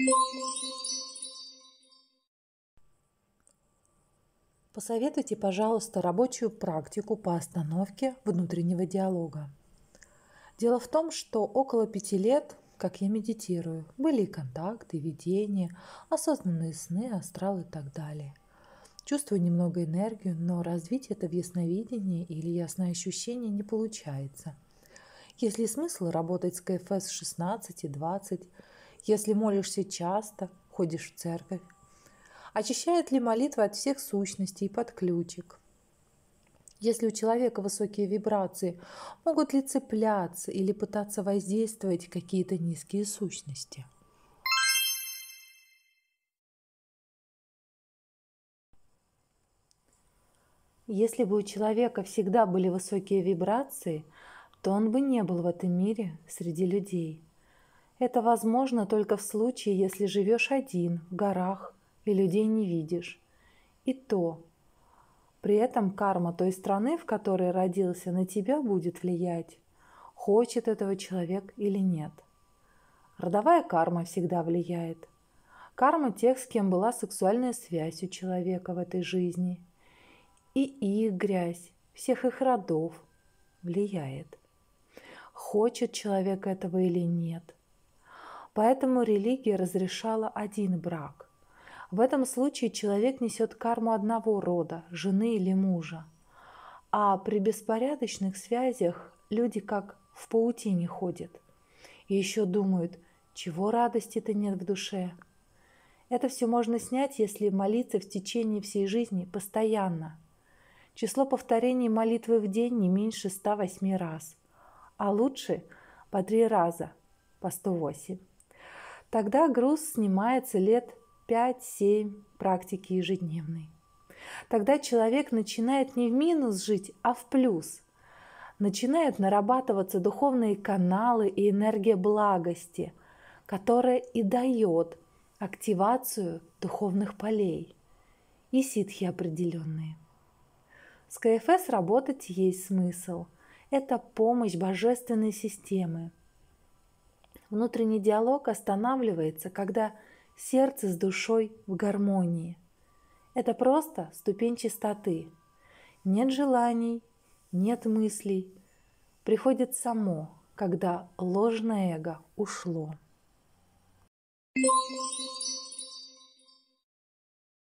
Посоветуйте, пожалуйста, рабочую практику по остановке внутреннего диалога. Дело в том, что около 5 лет, как я медитирую, были и контакты, видения, осознанные сны, астрал и так далее. Чувствую немного энергию, но развить это в ясновидении или ясное ощущение не получается. Есть ли смысл работать с КФС 16 и 20, если молишься часто, ходишь в церковь? Очищает ли молитва от всех сущностей под ключик? Если у человека высокие вибрации, могут ли цепляться или пытаться воздействовать какие-то низкие сущности? Если бы у человека всегда были высокие вибрации, то он бы не был в этом мире среди людей. Это возможно только в случае, если живешь один, в горах, и людей не видишь. И то, при этом карма той страны, в которой родился, на тебя будет влиять, хочет этого человек или нет. Родовая карма всегда влияет. Карма тех, с кем была сексуальная связь у человека в этой жизни. И их грязь, всех их родов влияет. Хочет человек этого или нет. Поэтому религия разрешала один брак. В этом случае человек несет карму одного рода, жены или мужа. А при беспорядочных связях люди как в паутине ходят. И еще думают, чего радости-то нет в душе. Это все можно снять, если молиться в течение всей жизни постоянно. Число повторений молитвы в день не меньше 108 раз. А лучше по 3 раза, по 108. Тогда груз снимается лет 5-7 практики ежедневной. Тогда человек начинает не в минус жить, а в плюс. Начинают нарабатываться духовные каналы и энергия благости, которая и дает активацию духовных полей и ситхи определенные. С КФС работать есть смысл. Это помощь божественной системы. Внутренний диалог останавливается, когда сердце с душой в гармонии. Это просто ступень чистоты. Нет желаний, нет мыслей. Приходит само, когда ложное эго ушло.